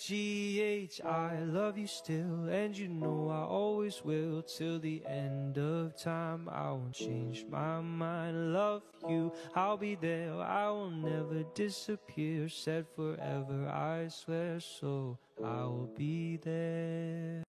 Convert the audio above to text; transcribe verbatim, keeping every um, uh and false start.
G H, I love you still, and you know I always will. Till the end of time, I won't change my mind. Love you, I'll be there, I will never disappear. Said forever, I swear, so I will be there.